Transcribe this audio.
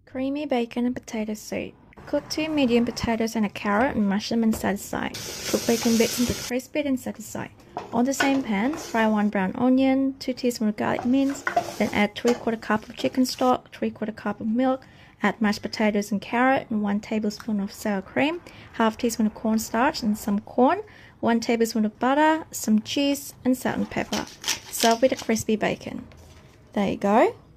Creamy bacon and potato soup. Cook 2 medium potatoes and a carrot and mash them and set aside. Cook bacon bits into crisp bit and set aside. On the same pan, fry 1 brown onion, 2 teaspoons of garlic mince, then add 3/4 cup of chicken stock, 3/4 cup of milk, add mashed potatoes and carrot, and 1 tablespoon of sour cream, half teaspoon of cornstarch and some corn, 1 tablespoon of butter, some cheese, and salt and pepper. Serve with a crispy bacon. There you go.